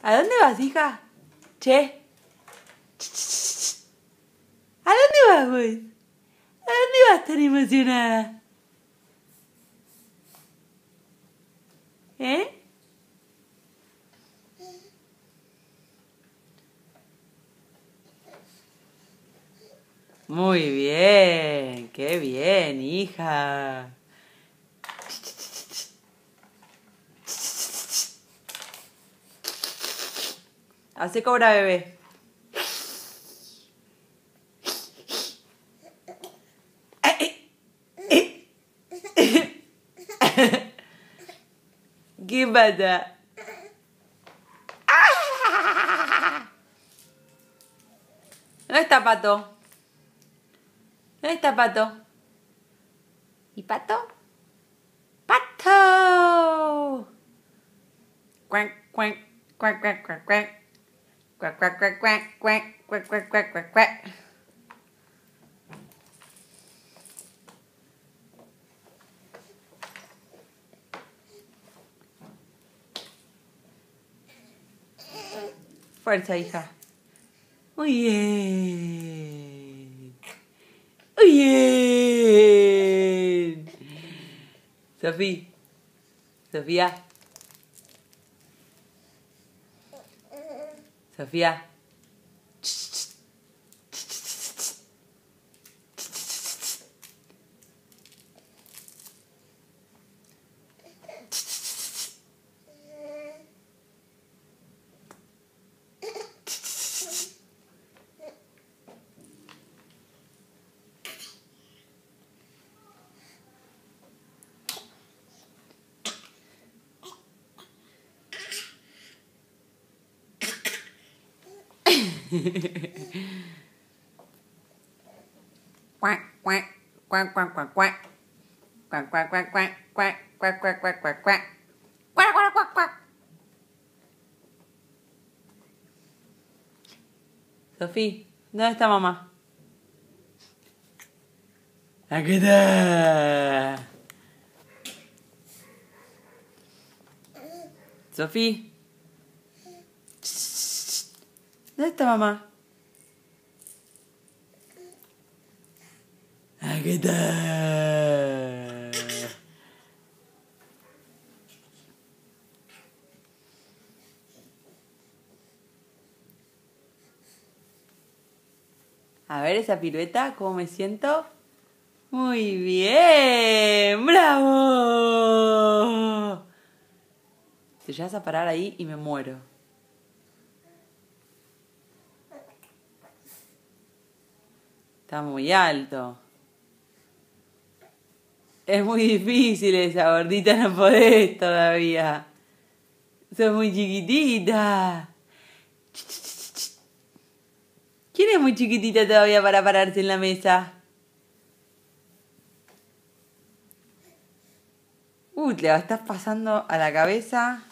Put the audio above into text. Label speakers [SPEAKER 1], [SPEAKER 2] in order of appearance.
[SPEAKER 1] ¿A dónde vas, hija? Che. ¿A dónde vas, pues? ¿A dónde vas tan emocionada? ¿Eh? Muy bien, qué bien, hija. Hace cobra, bebé. ¿Qué pasa? ¿Dónde está Pato? ¿Dónde está Pato? ¿Y Pato? ¡Pato! Cuac, cuac, cuac, cuac, cuac, cuac. Cuac, cuac, cuac, cuac, cuac, cuac, cuac, cuac, cuac, cuac. Fuerza, hija. Muy bien. Muy bien. Sofía. Sofía. Cuac, cuac, cuac, cuac, cuac, cuac. Cuac, cuac, cuac, cuac, cuac, cuac, cuac, cuac, cuac, cuac. Cuac, cuac, cuac, cuac. Sofía, ¿dónde está mamá? Aquí está. Sofía. ¿Dónde está mamá? Aquí está. A ver esa pirueta, ¿cómo me siento? Muy bien, bravo. Te llegas a parar ahí y me muero. Está muy alto. Es muy difícil esa, gordita, no podés todavía. Sos muy chiquitita. ¿Quién es muy chiquitita todavía para pararse en la mesa? Te la estás pasando a la cabeza.